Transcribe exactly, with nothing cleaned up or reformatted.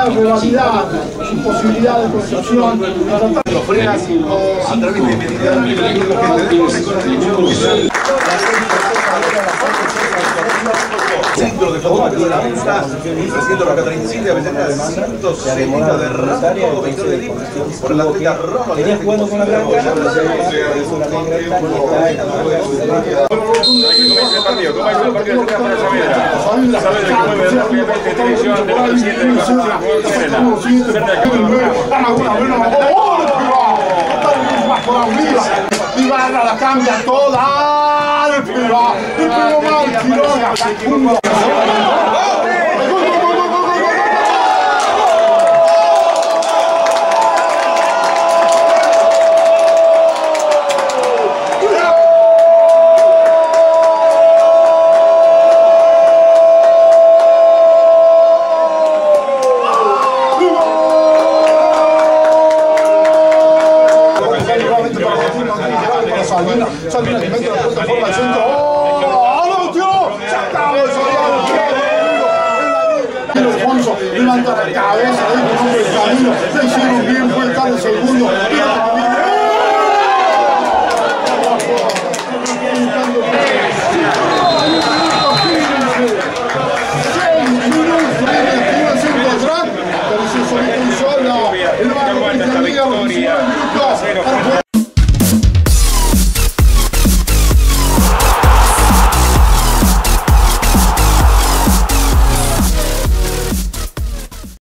una rivalidad, su posibilidad de construcción. Lo frenas a través de meditación. Centro de fotografía de la venta, trescientos acá treinta y siete, Avellaneda ciento setenta de Ramón, veintidós de Lima, por el atleta Roma. Venía jugando con la blanca, hizo la negra y está el partido, ¿cómo es el partido de para Saavedra? Saavedra que mueve rápidamente en dirección del presidente de Concepción Ibarra la cambia toda, el pegó, el pegó mal, Quiroga. Salvina, Salvina que mete la pelota forma al centro. ¡Oh! ¡No, tío! ¡Se acabó el Soriano! Alfonso levanta la cabeza, ahí con hombre de camino. Le hicieron bien, fue el Carlos segundo. Seis minutos,